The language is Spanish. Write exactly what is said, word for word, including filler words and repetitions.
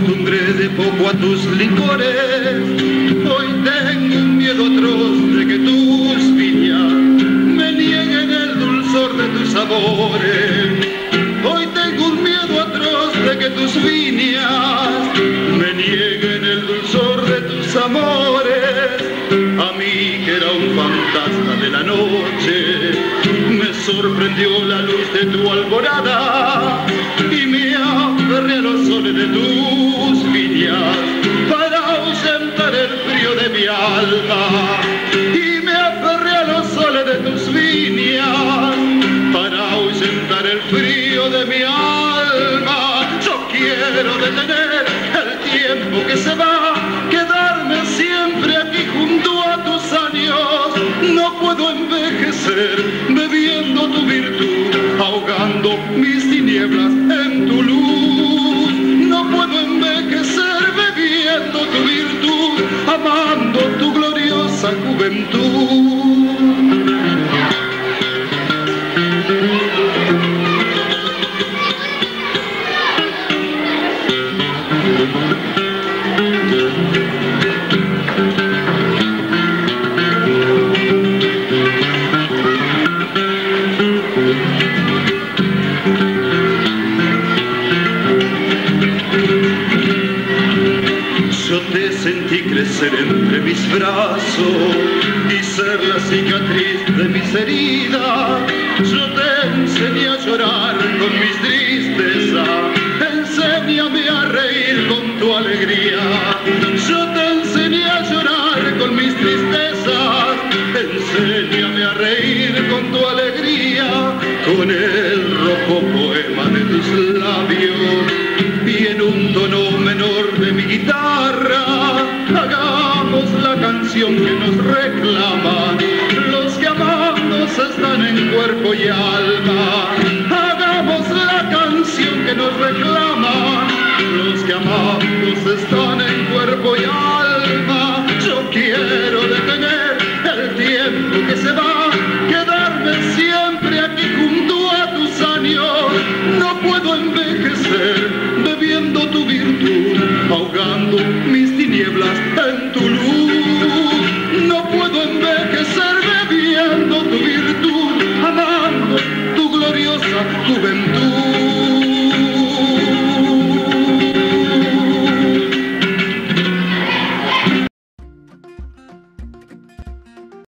acostumbré de poco a tus licores. Hoy tengo un miedo atroz de que tus viñas me nieguen el dulzor de tus sabores. Hoy tengo un miedo atroz de que tus viñas me nieguen el dulzor de tus amores. A mí que era un fantasma de la noche, me sorprendió la luz de tu alborada y me aferré a los soles de tus viñas para ausentar el frío de mi alma. Y me aferré a los soles de tus viñas para ausentar el frío de mi alma. Yo quiero detener el tiempo que se va, quedarme siempre aquí junto a tus años. No puedo envejecer bebiendo tu virtud, ahogando mis tinieblas en tu luz. No puedo envejecer bebiendo tu virtud, amando tu gloriosa juventud. Yo te sentí crecer entre mis brazos y ser la cicatriz de mis heridas. Yo te enseñé a llorar con mis tristezas, enséñame a reír con tu alegría. Yo te enseñé a llorar con mis tristezas, enséñame a reír con tu alegría. Con el rojo poema de tus labios y en un tono menor de mi guitarra, hagamos la canción que nos reclama los que amados están en cuerpo y alma. Hagamos la canción que nos reclama los que amados están en cuerpo y alma. Yo quiero detener el tiempo que se va, quedarme siempre aquí junto a tus años. No puedo envejecer bebiendo tu virtud, ahogando mis tinieblas en tu luz. No puedo envejecer bebiendo tu virtud, amando tu gloriosa juventud.